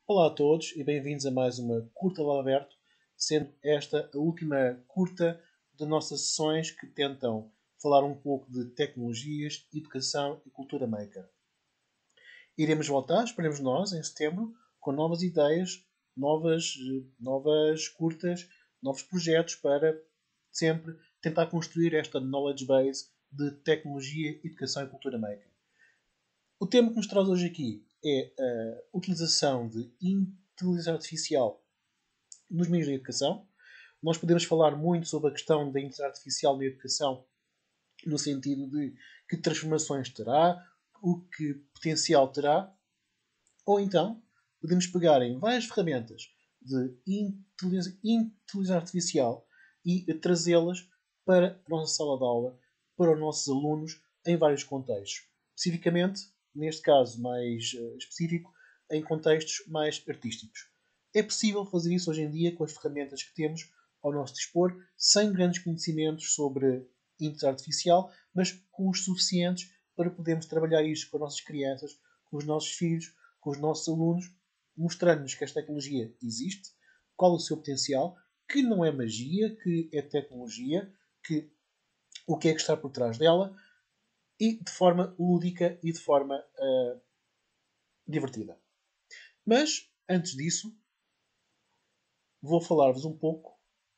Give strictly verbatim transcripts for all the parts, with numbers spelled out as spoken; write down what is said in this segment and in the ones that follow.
Olá a todos e bem-vindos a mais uma curta Lava Aberto, sendo esta a última curta de nossas sessões que tentam falar um pouco de tecnologias, educação e cultura maker. Iremos voltar, esperemos nós, em setembro, com novas ideias, novas, novas curtas, novos projetos para sempre tentar construir esta knowledge base de tecnologia, educação e cultura maker. O tema que nos traz hoje aqui é a utilização de inteligência artificial nos meios de educação. Nós podemos falar muito sobre a questão da inteligência artificial na educação, no sentido de que transformações terá, o que potencial terá, ou então podemos pegar em várias ferramentas de inteligência, inteligência artificial e trazê-las para a nossa sala de aula, para os nossos alunos, em vários contextos. Especificamente, neste caso mais uh, específico, em contextos mais artísticos. É possível fazer isso hoje em dia com as ferramentas que temos ao nosso dispor, sem grandes conhecimentos sobre inteligência artificial, mas com os suficientes para podermos trabalhar isto com as nossas crianças, com os nossos filhos, com os nossos alunos, mostrando-nos que esta tecnologia existe, qual o seu potencial, que não é magia, que é tecnologia, que o que é que está por trás dela, e de forma lúdica e de forma uh, divertida. Mas, antes disso, vou falar-vos um pouco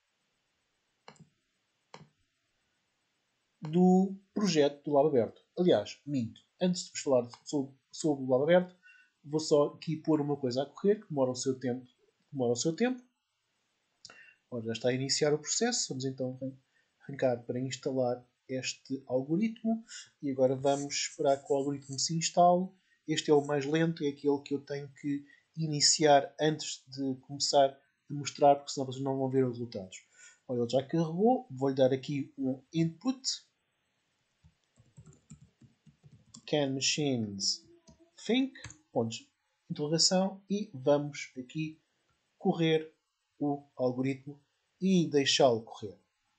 do projeto do Lab Aberto. Aliás, minto. Antes de vos falar sobre, sobre o Lab Aberto, vou só aqui pôr uma coisa a correr, que demora o seu tempo. Demora o seu tempo. Ora, já está a iniciar o processo. Vamos então arrancar para instalar este algoritmo. E agora vamos esperar que o algoritmo se instale. Este é o mais lento, é aquele que eu tenho que iniciar antes de começar a mostrar, porque senão vocês não vão ver os resultados. Olha, ele já carregou. Vou-lhe dar aqui um input. Can machines think? Pontos de interrogação. E vamos aqui correr o algoritmo e deixá-lo correr.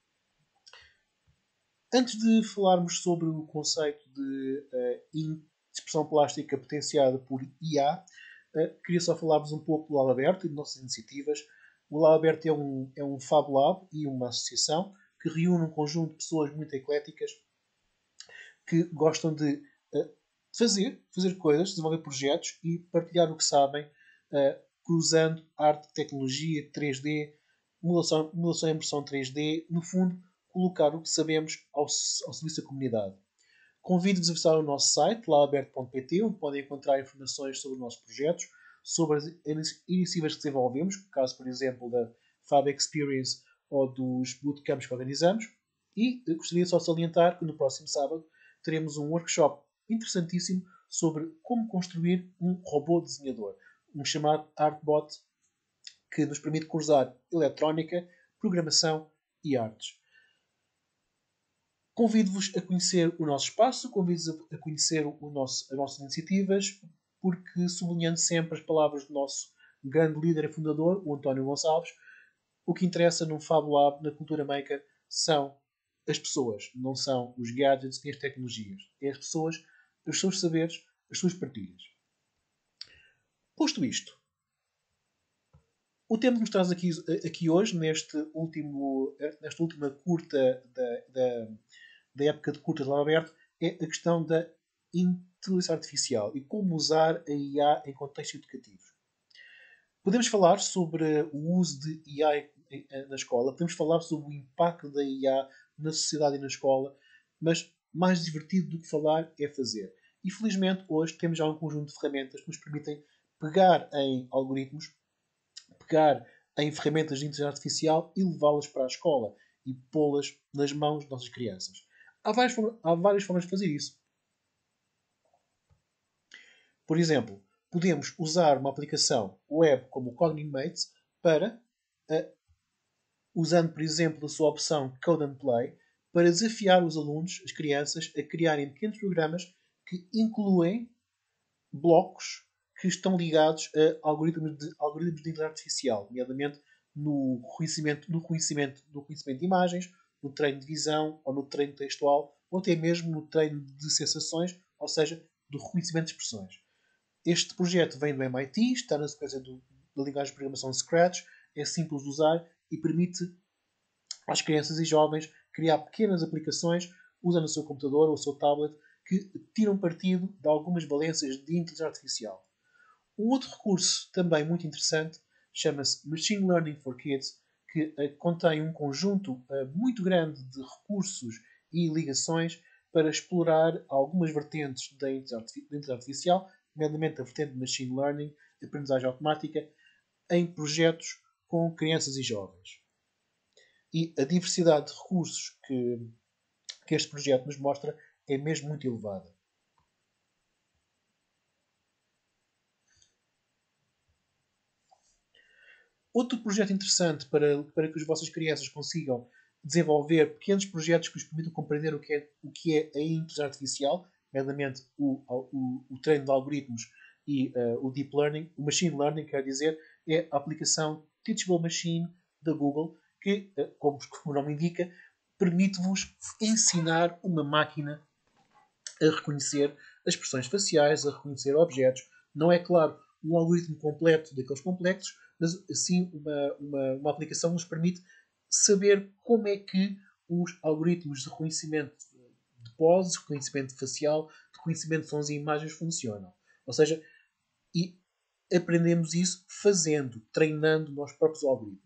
Antes de falarmos sobre o conceito de uh, expressão plástica potenciada por I A, uh, queria só falar-vos um pouco do Lab Aberto e de nossas iniciativas. O Lab Aberto é um, é um Fab Lab e uma associação que reúne um conjunto de pessoas muito ecléticas que gostam de uh, fazer, fazer coisas, desenvolver projetos e partilhar o que sabem, uh, cruzando arte, tecnologia, três D, modelação, modelação e impressão três D, no fundo, colocar o que sabemos ao, ao serviço da comunidade. Convido-vos a visitar o nosso site, lababerto ponto pt, onde podem encontrar informações sobre os nossos projetos, sobre as iniciativas que desenvolvemos, no caso, por exemplo, da Fab Experience ou dos bootcamps que organizamos. E gostaria só de salientar que no próximo sábado teremos um workshop interessantíssimo sobre como construir um robô desenhador, um chamado Artbot, que nos permite cruzar eletrónica, programação e artes. Convido-vos a conhecer o nosso espaço, convido-vos a conhecer o nosso, as nossas iniciativas, porque, sublinhando sempre as palavras do nosso grande líder e fundador, o António Gonçalves, o que interessa num Fab Lab, na cultura maker, são as pessoas, não são os gadgets nem as tecnologias. É as pessoas, os seus saberes, as suas partilhas. Posto isto, o tema que nos traz aqui, aqui hoje, neste último, nesta última curta da, da, da época de curtas lá aberto, é a questão da inteligência artificial e como usar a I A em contextos educativos. Podemos falar sobre o uso de I A na escola, podemos falar sobre o impacto da I A na sociedade e na escola, mas mais divertido do que falar é fazer. E felizmente hoje temos já um conjunto de ferramentas que nos permitem pegar em algoritmos, pegar em ferramentas de inteligência artificial e levá-las para a escola e pô-las nas mãos das nossas crianças. Há várias, há várias formas de fazer isso. Por exemplo, podemos usar uma aplicação web como o Coding Mates para, uh, usando, por exemplo, a sua opção Code and Play, para desafiar os alunos, as crianças, a criarem pequenos programas que incluem blocos que estão ligados a algoritmos de, algoritmos de inteligência artificial, nomeadamente no reconhecimento, no, reconhecimento, no reconhecimento de imagens, no treino de visão, ou no treino textual, ou até mesmo no treino de sensações, ou seja, do reconhecimento de expressões. Este projeto vem do M I T, está na sequência do, da linguagem de programação Scratch, é simples de usar e permite às crianças e jovens criar pequenas aplicações usando o seu computador ou o seu tablet que tiram partido de algumas valências de inteligência artificial. Um outro recurso também muito interessante chama-se Machine Learning for Kids, que uh, contém um conjunto uh, muito grande de recursos e ligações para explorar algumas vertentes da inteligência artificial, nomeadamente a vertente de Machine Learning, aprendizagem automática, em projetos com crianças e jovens. E a diversidade de recursos que, que este projeto nos mostra é mesmo muito elevada. Outro projeto interessante para, para que as vossas crianças consigam desenvolver pequenos projetos que os permitam compreender o que é, o que é a inteligência artificial, nomeadamente o, o, o treino de algoritmos e uh, o deep learning. O machine learning, quer dizer, é a aplicação Teachable Machine da Google, que, uh, como o nome indica, permite-vos ensinar uma máquina a reconhecer as expressões faciais, a reconhecer objetos. Não é, claro, um algoritmo completo daqueles complexos, mas sim uma, uma, uma aplicação que nos permite saber como é que os algoritmos de reconhecimento de poses, reconhecimento facial, reconhecimento de sons e imagens funcionam. Ou seja, e aprendemos isso fazendo, treinando nós próprios o algoritmo.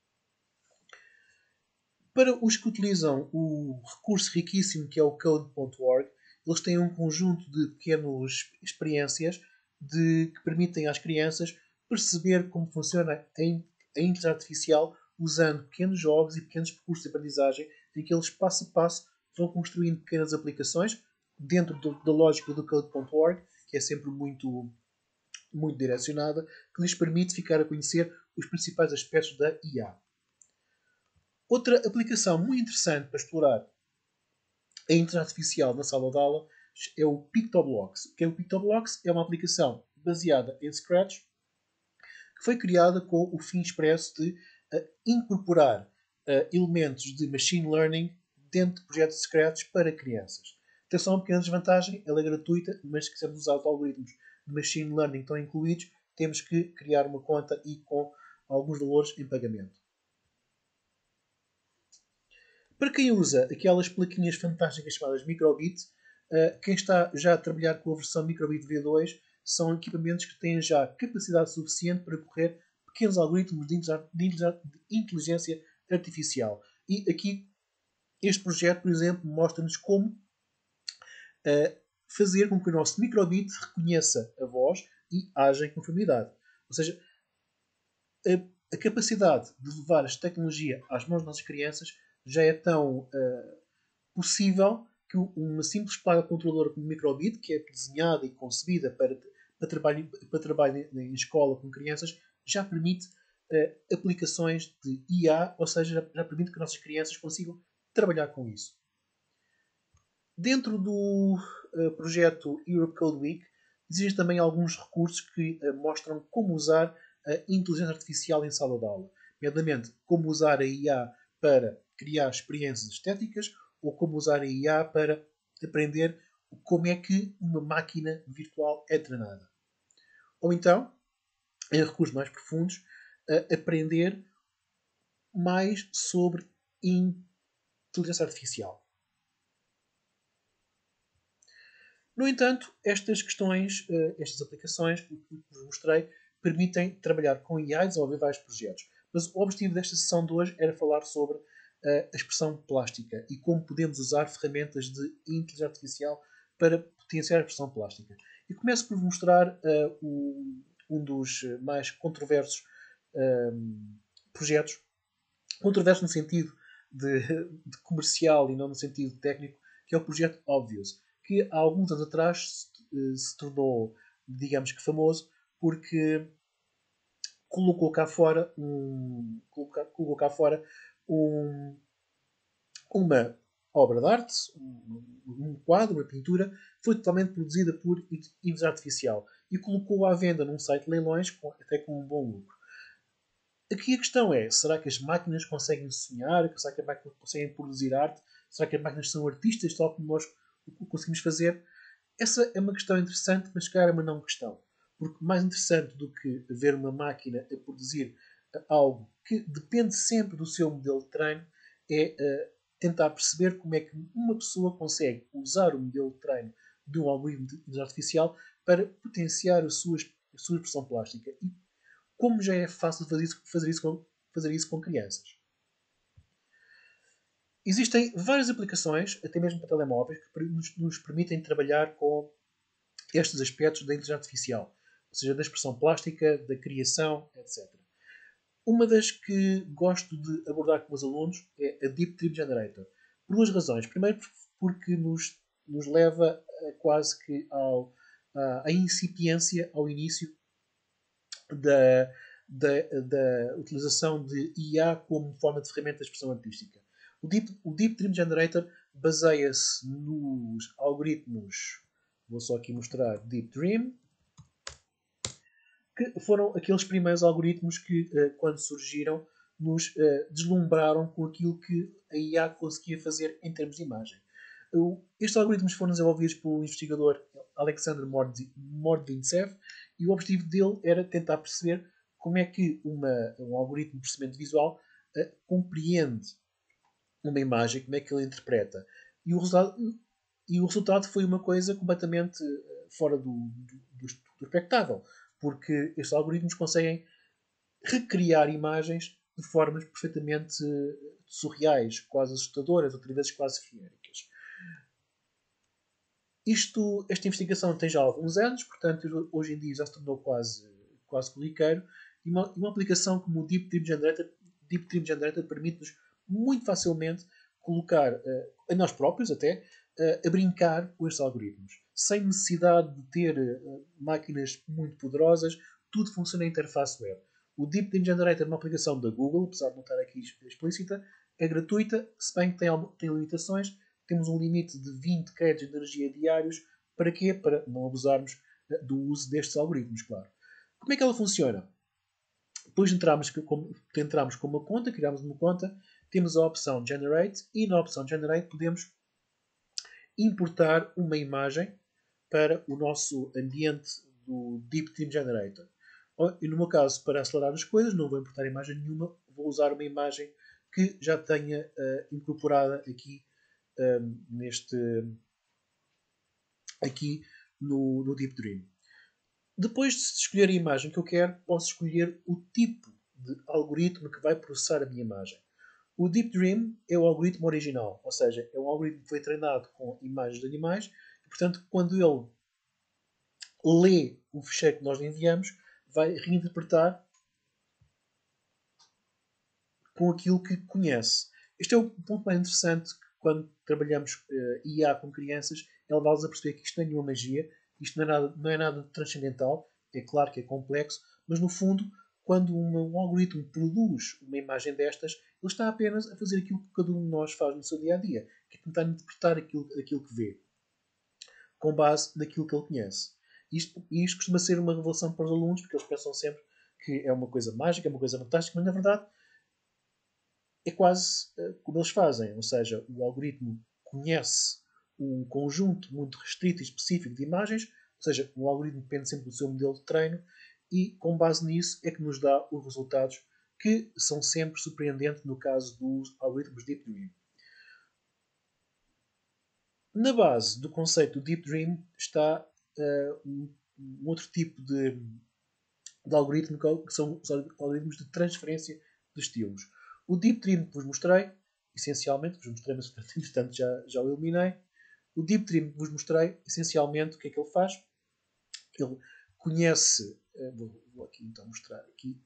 Para os que utilizam o recurso riquíssimo que é o code ponto org, eles têm um conjunto de pequenas experiências de, que permitem às crianças perceber como funciona a inteligência artificial usando pequenos jogos e pequenos percursos de aprendizagem em que eles, passo a passo, vão construindo pequenas aplicações dentro do, da lógica do code ponto org, que é sempre muito, muito direcionada, que lhes permite ficar a conhecer os principais aspectos da I A. Outra aplicação muito interessante para explorar a inteligência artificial na sala de aula é o Pictoblocks. Que é o Pictoblocks é uma aplicação baseada em Scratch que foi criada com o fim expresso de uh, incorporar uh, elementos de machine learning dentro de projetos de Scratch para crianças. Tem só uma pequena desvantagem, ela é gratuita, mas se quisermos usar os algoritmos de machine learning que estão incluídos, temos que criar uma conta e com alguns valores em pagamento. Para quem usa aquelas plaquinhas fantásticas chamadas Microbit, uh, quem está já a trabalhar com a versão Microbit V dois são equipamentos que têm já capacidade suficiente para correr pequenos algoritmos de inteligência artificial. E aqui este projeto, por exemplo, mostra-nos como uh, fazer com que o nosso Microbit reconheça a voz e haja em conformidade. Ou seja, a, a capacidade de levar esta tecnologia às mãos das nossas crianças já é tão uh, possível que uma simples placa controladora como o Microbit, que é desenhada e concebida para, para, trabalho, para trabalho em escola com crianças, já permite uh, aplicações de I A, ou seja, já, já permite que nossas crianças consigam trabalhar com isso. Dentro do uh, projeto Europe Code Week, existem também alguns recursos que uh, mostram como usar a inteligência artificial em sala de aula. Nomeadamente, como usar a I A para criar experiências estéticas ou como usar a I A para aprender como é que uma máquina virtual é treinada. Ou então, em recursos mais profundos, aprender mais sobre inteligência artificial. No entanto, estas questões, estas aplicações que vos mostrei, permitem trabalhar com I A e desenvolver vários projetos. Mas o objetivo desta sessão de hoje era falar sobre a expressão plástica e como podemos usar ferramentas de inteligência artificial para potenciar a expressão plástica. E começo por vos mostrar uh, o, um dos mais controversos um, projetos, controverso no sentido de, de comercial e não no sentido técnico, que é o projeto Obvious, que há alguns anos atrás se, se tornou, digamos que famoso, porque colocou cá fora um, colocou, colocou cá fora um, uma obra de arte, um, um quadro, uma pintura, foi totalmente produzida por inteligência artificial e colocou à venda num site de leilões, com, até com um bom lucro. Aqui a questão é, será que as máquinas conseguem sonhar? Será que as máquinas conseguem produzir arte? Será que as máquinas são artistas, tal como nós o conseguimos fazer? Essa é uma questão interessante, mas cara é uma não questão. porque mais interessante do que ver uma máquina a produzir algo que depende sempre do seu modelo de treino é uh, tentar perceber como é que uma pessoa consegue usar o modelo de treino de um algoritmo de inteligência artificial para potenciar a sua, a sua expressão plástica. E como já é fácil fazer isso, fazer isso, com, fazer isso com crianças. Existem várias aplicações, até mesmo para telemóveis, que nos, nos permitem trabalhar com estes aspectos da inteligência artificial, ou seja, da expressão plástica, da criação, etcétera. Uma das que gosto de abordar com os alunos é a Deep Dream Generator. Por duas razões. Primeiro, porque nos, nos leva a, quase que ao, à, à incipiência, ao início da, da, da utilização de I A como forma de ferramenta de expressão artística. O Deep, o Deep Dream Generator baseia-se nos algoritmos, vou só aqui mostrar Deep Dream, que foram aqueles primeiros algoritmos que, quando surgiram, nos deslumbraram com aquilo que a I A conseguia fazer em termos de imagem. Estes algoritmos foram desenvolvidos pelo investigador Alexander Mordvintsev e o objetivo dele era tentar perceber como é que uma, um algoritmo de processamento visual uh, compreende uma imagem, como é que ele interpreta. E o resultado, e o resultado foi uma coisa completamente fora do, do, do, do espectável, porque estes algoritmos conseguem recriar imagens de formas perfeitamente surreais, quase assustadoras, outras vezes quase feéricas. Isto, esta investigação tem já alguns anos, portanto, hoje em dia já se tornou quase, quase corriqueiro. E uma, uma aplicação como o Deep Dream Generator, Deep Dream Generator permite-nos muito facilmente colocar, uh, a nós próprios até, uh, a brincar com estes algoritmos. Sem necessidade de ter uh, máquinas muito poderosas, tudo funciona em interface web. O Deep Dream Generator é uma aplicação da Google, apesar de não estar aqui explícita, é gratuita, se bem que tem, tem limitações. Temos um limite de vinte créditos de energia diários. Para quê? Para não abusarmos do uso destes algoritmos, claro. Como é que ela funciona? Depois entramos, entramos com uma conta, criamos uma conta, temos a opção Generate e na opção Generate podemos importar uma imagem para o nosso ambiente do Deep Dream Generator. E no meu caso, para acelerar as coisas, não vou importar imagem nenhuma, vou usar uma imagem que já tenha uh, incorporada aqui Um, neste aqui no, no Deep Dream. Depois de escolher a imagem que eu quero, posso escolher o tipo de algoritmo que vai processar a minha imagem. O Deep Dream é o algoritmo original, ou seja, é um algoritmo que foi treinado com imagens de animais e, portanto, quando ele lê o ficheiro que nós lhe enviamos, vai reinterpretar com aquilo que conhece. Este é o ponto mais interessante quando trabalhamos uh, I A com crianças, é levá-los a perceber que isto não é nenhuma magia, isto não é nada, não é nada transcendental, é claro que é complexo, mas no fundo, quando uma, um algoritmo produz uma imagem destas, ele está apenas a fazer aquilo que cada um de nós faz no seu dia a dia, que é tentar interpretar aquilo, aquilo que vê, com base naquilo que ele conhece. Isto, e isto costuma ser uma revelação para os alunos, porque eles pensam sempre que é uma coisa mágica, é uma coisa fantástica, mas na verdade é quase uh, como eles fazem, ou seja, o algoritmo conhece um conjunto muito restrito e específico de imagens, ou seja, o algoritmo depende sempre do seu modelo de treino e com base nisso é que nos dá os resultados que são sempre surpreendentes no caso dos algoritmos Deep Dream. Na base do conceito do Deep Dream está uh, um, um outro tipo de, de algoritmo que são os algoritmos de transferência de estilos. O Deep Dream que vos mostrei, essencialmente, vos mostrei, mas entretanto já, já o eliminei. O Deep Dream que vos mostrei, essencialmente, o que é que ele faz? Ele conhece, vou, vou aqui então mostrar aqui,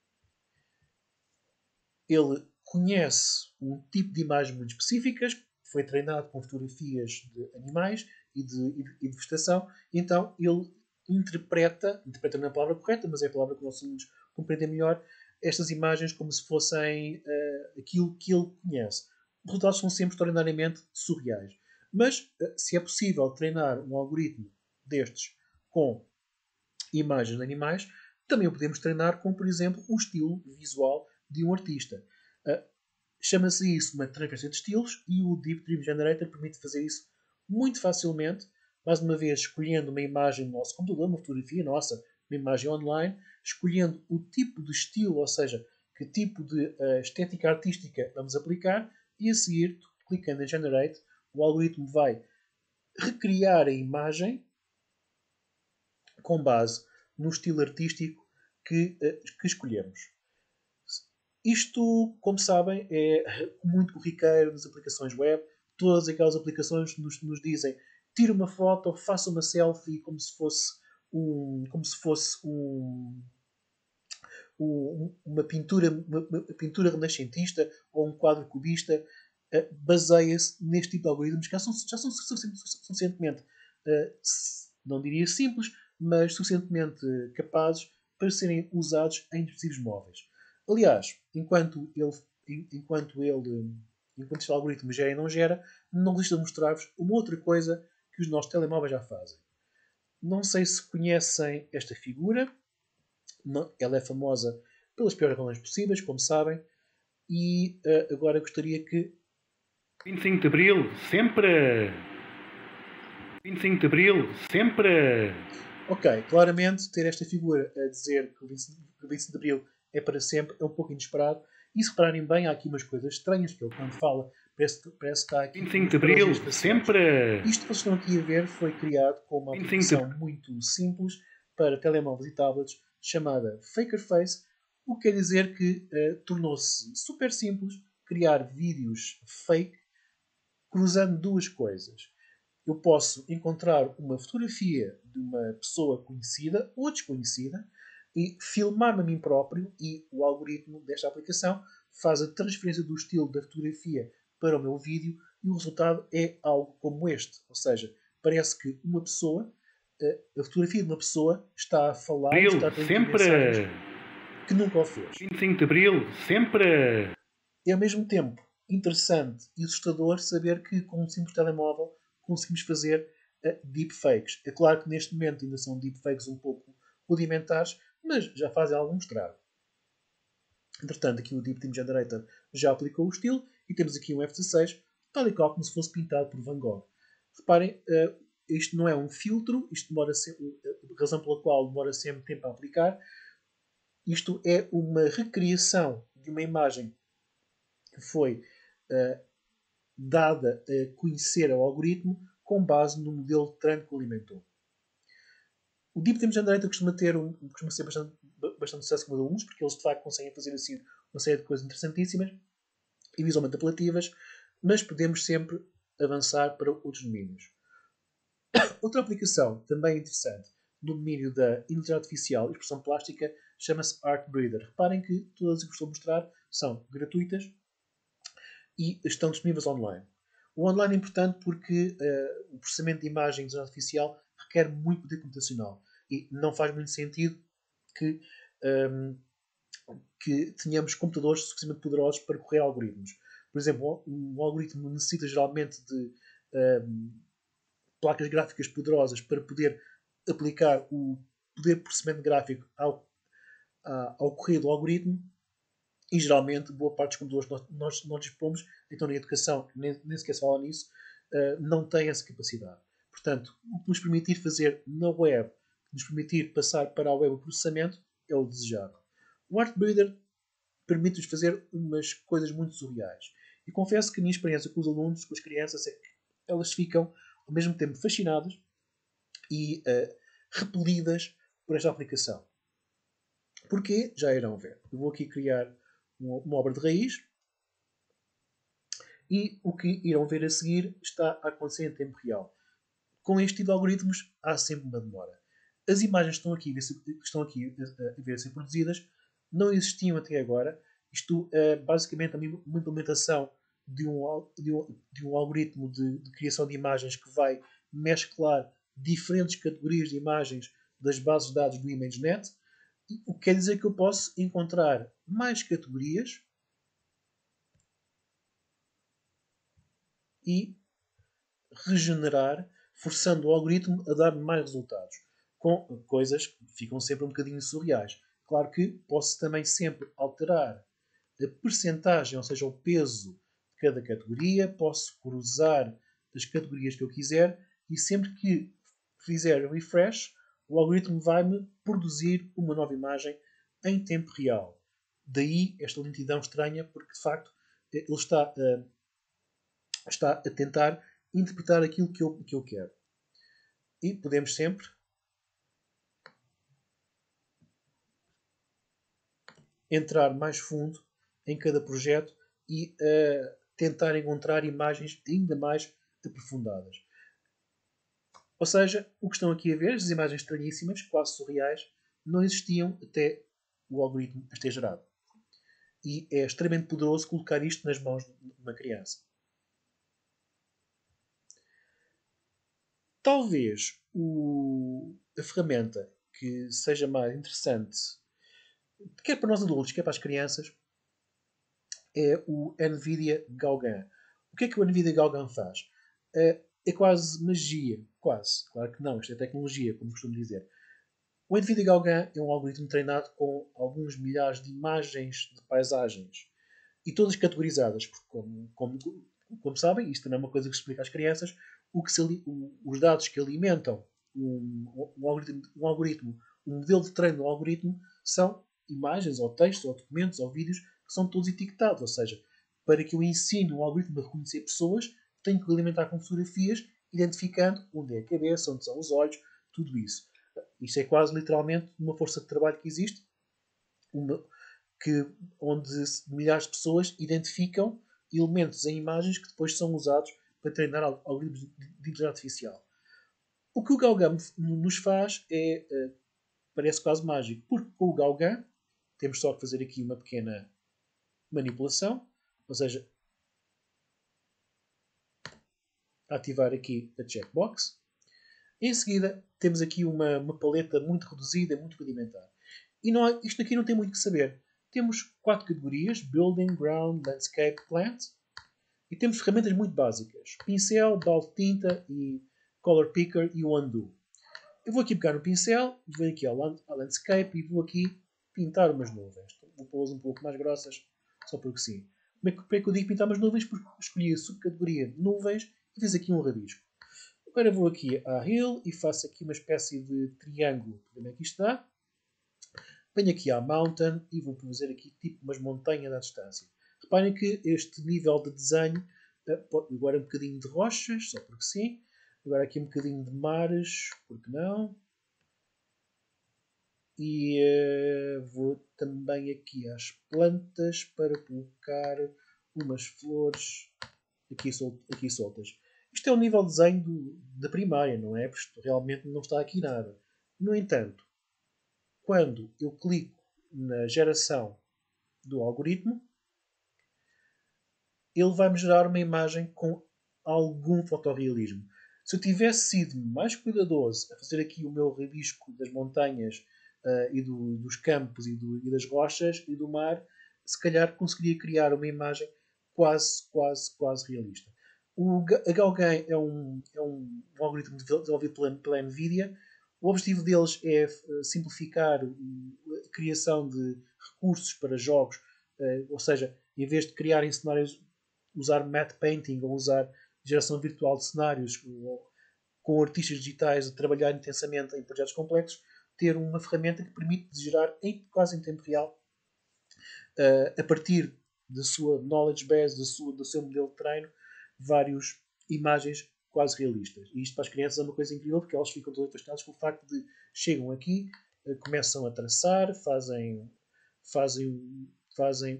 ele conhece um tipo de imagens muito específicas, foi treinado com fotografias de animais e de, e de, e de vegetação, e então ele interpreta, interpreta não é a palavra correta, mas é a palavra que os nossos alunos compreendem melhor, estas imagens como se fossem uh, aquilo que ele conhece. Os resultados são sempre extraordinariamente surreais. Mas, uh, se é possível treinar um algoritmo destes com imagens de animais, também o podemos treinar com, por exemplo, o estilo visual de um artista. Uh, Chama-se isso uma transferência de estilos e o Deep Dream Generator permite fazer isso muito facilmente, mais uma vez escolhendo uma imagem do nosso computador, uma fotografia nossa, uma imagem online, escolhendo o tipo de estilo, ou seja, que tipo de uh, estética artística vamos aplicar, e a seguir, clicando em Generate, o algoritmo vai recriar a imagem com base no estilo artístico que, uh, que escolhemos. Isto, como sabem, é muito corriqueiro nas aplicações web. Todas aquelas aplicações nos, nos dizem: tire uma foto, faça uma selfie como se fosse um, como se fosse um, um, uma, pintura, uma, uma pintura renascentista ou um quadro cubista. Uh, baseia-se neste tipo de algoritmos que já são, já são suficientemente, uh, não diria simples, mas suficientemente capazes para serem usados em dispositivos móveis. Aliás, enquanto ele, enquanto ele, enquanto este algoritmo gera e não gera, não resisto a mostrar-vos uma outra coisa que os nossos telemóveis já fazem. Não sei se conhecem esta figura. Ela é famosa pelas piores razões possíveis, como sabem. E uh, agora gostaria que... vinte e cinco de Abril, sempre! vinte e cinco de Abril, sempre! Ok, claramente ter esta figura a dizer que o vinte e cinco de Abril é para sempre é um pouco inesperado. E se repararem bem, há aqui umas coisas estranhas, que ele quando fala parece, parece que está aqui vinte e cinco de Abril, sempre! Isto que vocês estão aqui a ver foi criado com uma aplicação muito simples para telemóveis e tablets chamada Fakerface, o que quer dizer que uh, tornou-se super simples criar vídeos fake cruzando duas coisas. Eu posso encontrar uma fotografia de uma pessoa conhecida ou desconhecida e filmar-me a mim próprio, e o algoritmo desta aplicação faz a transferência do estilo da fotografia para o meu vídeo e o resultado é algo como este. Ou seja, parece que uma pessoa, a fotografia de uma pessoa está a falar, Abril, está a transmitir sempre! mensagens que nunca o fez. vinte e cinco de Abril, sempre! É ao mesmo tempo interessante e assustador saber que com um simples telemóvel conseguimos fazer uh, deepfakes. É claro que neste momento ainda são deepfakes um pouco rudimentares, mas já fazem algum estrago. Entretanto, aqui o Deep Team Generator já aplicou o estilo e temos aqui um F dezasseis, tal e qual como se fosse pintado por Van Gogh. Reparem, uh, isto não é um filtro, isto demora sempre, a razão pela qual demora sempre tempo a aplicar. Isto é uma recriação de uma imagem que foi uh, dada a conhecer ao algoritmo com base no modelo de treino que o alimentou. O Deep Team Generator costuma, ter um, costuma ser bastante, bastante sucesso com alunos, porque eles de facto conseguem fazer assim uma série de coisas interessantíssimas e visualmente apelativas, mas podemos sempre avançar para outros domínios. Outra aplicação também interessante no domínio da inteligência artificial e expressão plástica chama-se Artbreeder. Reparem que todas as que estou a mostrar são gratuitas e estão disponíveis online. O online é importante porque uh, o processamento de imagens de inteligência artificial requer muito poder computacional e não faz muito sentido que, um, que tenhamos computadores suficientemente poderosos para correr algoritmos. Por exemplo, um algoritmo necessita geralmente de um, placas gráficas poderosas para poder aplicar o poder de processamento gráfico ao, ao correr do algoritmo. E geralmente, boa parte dos computadores que nós, nós, nós dispomos, então na educação, nem, nem sequer se fala nisso, uh, não tem essa capacidade. Portanto, o que nos permitir fazer na web, nos permitir passar para a web o processamento, é o desejável. O Artbreeder permite-nos fazer umas coisas muito surreais. E confesso que a minha experiência com os alunos, com as crianças, é que elas ficam ao mesmo tempo fascinadas e uh, repelidas por esta aplicação. Porquê? Já irão ver. Eu vou aqui criar uma obra de raiz e o que irão ver a seguir está a acontecer em tempo real. Com este tipo de algoritmos há sempre uma demora. As imagens que estão aqui, estão aqui a ver a ser produzidas não existiam até agora. Isto é basicamente uma implementação de um, de um, de um algoritmo de, de criação de imagens que vai mesclar diferentes categorias de imagens das bases de dados do ImageNet. O que quer dizer que eu posso encontrar mais categorias e regenerar, forçando o algoritmo a dar mais resultados, com coisas que ficam sempre um bocadinho surreais. Claro que posso também sempre alterar a percentagem, ou seja, o peso de cada categoria, posso cruzar as categorias que eu quiser e sempre que fizer refresh, o algoritmo vai-me produzir uma nova imagem em tempo real. Daí esta lentidão estranha, porque de facto ele está a, está a tentar interpretar aquilo que eu, que eu quero. E podemos sempre entrar mais fundo em cada projeto e uh, tentar encontrar imagens ainda mais aprofundadas. Ou seja, o que estão aqui a ver, as imagens estranhíssimas, quase surreais, não existiam até o algoritmo as ter gerado. E é extremamente poderoso colocar isto nas mãos de uma criança. Talvez o, a ferramenta que seja mais interessante, quer para nós adultos, quer para as crianças, é o NVIDIA Gauguin. O que é que o NVIDIA Gauguin faz? É, é quase magia. Quase. Claro que não. Isto é tecnologia, como costumo dizer. O NVIDIA Gauguin é um algoritmo treinado com alguns milhares de imagens de paisagens. E todas categorizadas. Porque, como, como, como sabem, isto também é uma coisa que se explica às crianças, o que se, o, os dados que alimentam um, um, algoritmo, um algoritmo, um modelo de treino do algoritmo, são imagens, ou textos, ou documentos, ou vídeos, que são todos etiquetados. Ou seja, para que eu ensine um algoritmo a reconhecer pessoas, tenho que alimentar com fotografias, identificando onde é a cabeça, onde são os olhos, tudo isso. Isto é quase literalmente uma força de trabalho que existe, uma, que, onde milhares de pessoas identificam elementos em imagens que depois são usados para treinar algoritmos de inteligência artificial. O que o Gauguin nos faz é, parece quase mágico, porque com o Gauguin temos só que fazer aqui uma pequena manipulação, ou seja, ativar aqui a checkbox. Em seguida, temos aqui uma, uma paleta muito reduzida, muito rudimentar. E não, isto aqui não tem muito que saber. Temos quatro categorias: Building, Ground, Landscape, Plant. E temos ferramentas muito básicas: pincel, balde de tinta, e Color Picker e o Undo. Eu vou aqui pegar no pincel, vou aqui ao Landscape e vou aqui pintar umas nuvens. Vou pô-las um pouco mais grossas, só porque sim. Como é que, como é que eu digo pintar umas nuvens? Porque escolhi a subcategoria de nuvens e fiz aqui um rabisco. Agora vou aqui à Hill e faço aqui uma espécie de triângulo. Como é que isto dá? Venho aqui à Mountain e vou fazer aqui tipo umas montanhas à distância. Reparem que este nível de desenho, agora um bocadinho de rochas, só porque sim. Agora aqui um bocadinho de mares, porque não. E uh, vou também aqui às plantas para colocar umas flores aqui, sol aqui soltas. Isto é o nível de desenho do, da primária, não é? Porque realmente não está aqui nada. No entanto, quando eu clico na geração do algoritmo, ele vai-me gerar uma imagem com algum fotorrealismo. Se eu tivesse sido mais cuidadoso a fazer aqui o meu rabisco das montanhas uh, e do, dos campos e, do, e das rochas e do mar, se calhar conseguiria criar uma imagem quase, quase, quase realista. O Gauguin é um, é um, um algoritmo desenvolvido pela, pela NVIDIA. O objetivo deles é simplificar a criação de recursos para jogos, uh, ou seja, em vez de criarem cenários, usar matte painting ou usar geração virtual de cenários ou, com artistas digitais a trabalhar intensamente em projetos complexos, ter uma ferramenta que permite gerar em, quase em tempo real, uh, a partir da sua knowledge base, da sua, do seu modelo de treino, várias imagens quase realistas. E isto para as crianças é uma coisa incrível, porque elas ficam todas fascinadas com o facto de chegam aqui, uh, começam a traçar, fazem fazem fazem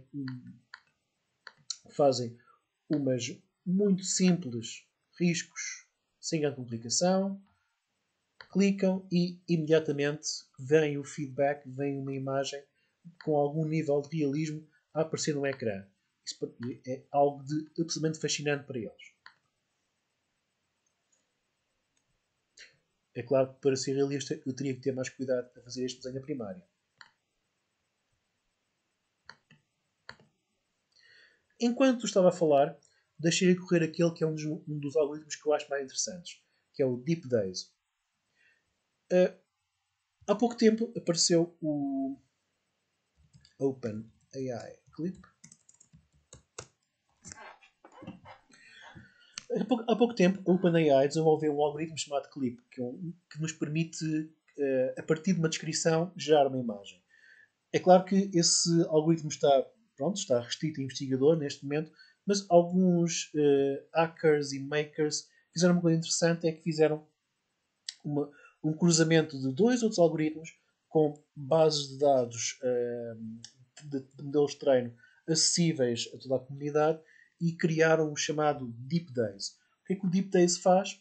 fazem umas muito simples riscos sem grande complicação, clicam e imediatamente vem o feedback, vem uma imagem com algum nível de realismo a aparecer no ecrã. Isso é algo de absolutamente fascinante para eles. É claro que para ser realista eu teria que ter mais cuidado a fazer este desenho primário. Enquanto estava a falar, deixei correr aquele que é um dos, um dos algoritmos que eu acho mais interessantes, que é o Deep Days. Uh, há pouco tempo apareceu o OpenAI Clip. Há pouco, há pouco tempo, a OpenAI desenvolveu um algoritmo chamado Clip, que, é um, que nos permite uh, a partir de uma descrição, gerar uma imagem. É claro que esse algoritmo está, pronto, está restrito a investigador neste momento, mas alguns uh, hackers e makers fizeram uma coisa interessante, é que fizeram uma, um cruzamento de dois outros algoritmos com bases de dados uh, de, de modelos de treino acessíveis a toda a comunidade e criaram o chamado Deep Days. O que é que o Deep Days faz?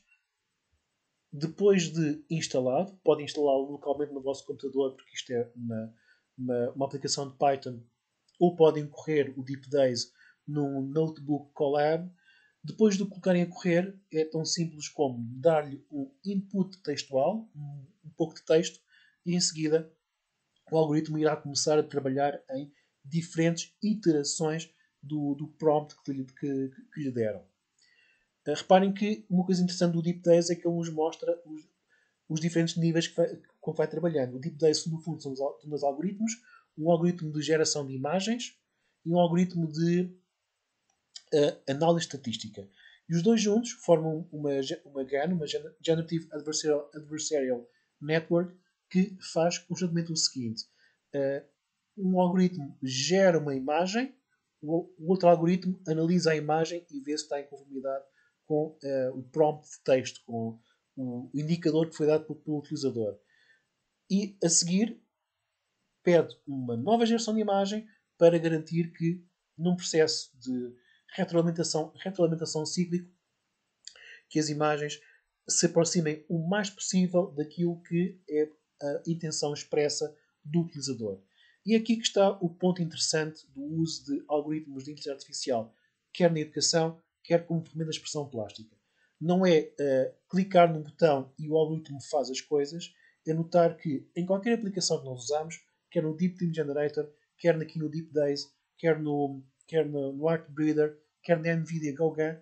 Depois de instalado, podem instalá-lo localmente no vosso computador, porque isto é uma, uma, uma aplicação de Python, ou podem correr o Deep Days num notebook Colab. Depois de colocarem a correr, é tão simples como dar-lhe um input textual, um, um pouco de texto, e em seguida o algoritmo irá começar a trabalhar em diferentes iterações do, do prompt que lhe, que, que lhe deram. Uh, reparem que uma coisa interessante do Deep Days é que ele nos mostra os, os diferentes níveis que vai, como vai trabalhando. O Deep Days, no fundo, são dois algoritmos. Um algoritmo de geração de imagens e um algoritmo de uh, análise estatística. E os dois juntos formam uma, uma G A N, uma Generative Adversarial, Adversarial Network, que faz constantemente o seguinte. Uh, um algoritmo gera uma imagem, o outro algoritmo analisa a imagem e vê se está em conformidade com uh, o prompt de texto, com o indicador que foi dado pelo, pelo utilizador. E a seguir pede uma nova geração de imagem para garantir que num processo de retroalimentação, retroalimentação cíclico que as imagens se aproximem o mais possível daquilo que é a intenção expressa do utilizador. E é aqui que está o ponto interessante do uso de algoritmos de inteligência artificial, quer na educação, quer como ferramenta de expressão plástica. Não é uh, clicar num botão e o algoritmo faz as coisas, é notar que em qualquer aplicação que nós usamos, quer no Deep Team Generator, quer aqui no Deep Days, quer no, quer no, no Artbreeder, quer na NVIDIA GoGAN,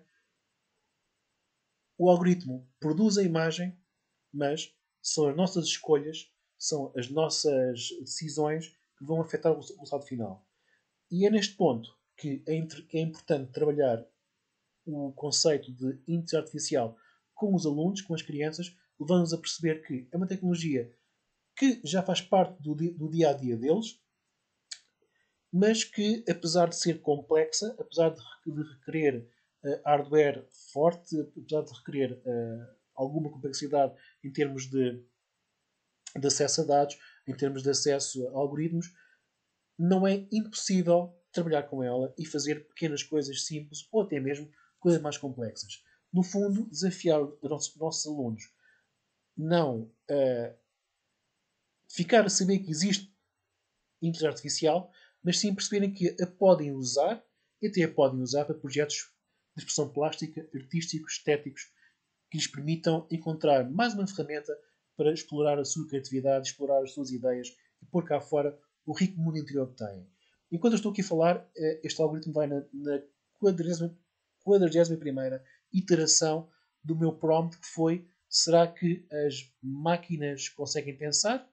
o algoritmo produz a imagem, mas são as nossas escolhas, são as nossas decisões que vão afetar o resultado final. E é neste ponto que é, que é importante trabalhar o conceito de inteligência artificial com os alunos, com as crianças, levando-nos a perceber que é uma tecnologia que já faz parte do, do dia a dia deles, mas que, apesar de ser complexa, apesar de, de requerer uh, hardware forte, apesar de requerer uh, alguma complexidade em termos de, de acesso a dados, em termos de acesso a algoritmos, não é impossível trabalhar com ela e fazer pequenas coisas simples ou até mesmo coisas mais complexas. No fundo, desafiar os nossos, nossos alunos não a ficar a saber que existe inteligência artificial, mas sim perceberem que a podem usar e até a podem usar para projetos de expressão plástica, artísticos, estéticos, que lhes permitam encontrar mais uma ferramenta para explorar a sua criatividade, explorar as suas ideias e pôr cá fora o rico mundo interior que têm. Enquanto eu estou aqui a falar, este algoritmo vai na, na quadragésima primeira iteração do meu prompt, que foi: será que as máquinas conseguem pensar?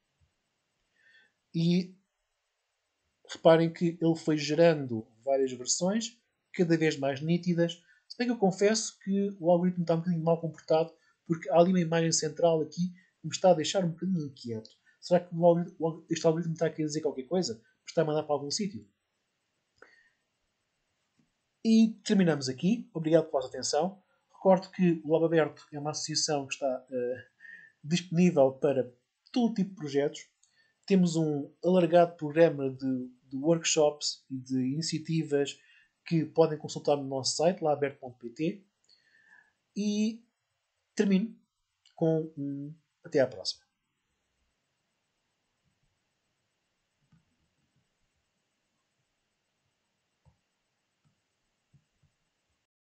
E reparem que ele foi gerando várias versões, cada vez mais nítidas. Se bem que eu confesso que o algoritmo está um bocadinho mal comportado, porque há ali uma imagem central aqui que me está a deixar um bocadinho inquieto. Será que o algoritmo, este algoritmo está a querer dizer qualquer coisa? Está a mandar para algum sítio? E terminamos aqui. Obrigado pela vossa atenção. Recordo que o Lab Aberto é uma associação que está uh, disponível para todo tipo de projetos. Temos um alargado programa de, de workshops e de iniciativas que podem consultar no nosso site, laberto ponto pt. E termino com um até à próxima.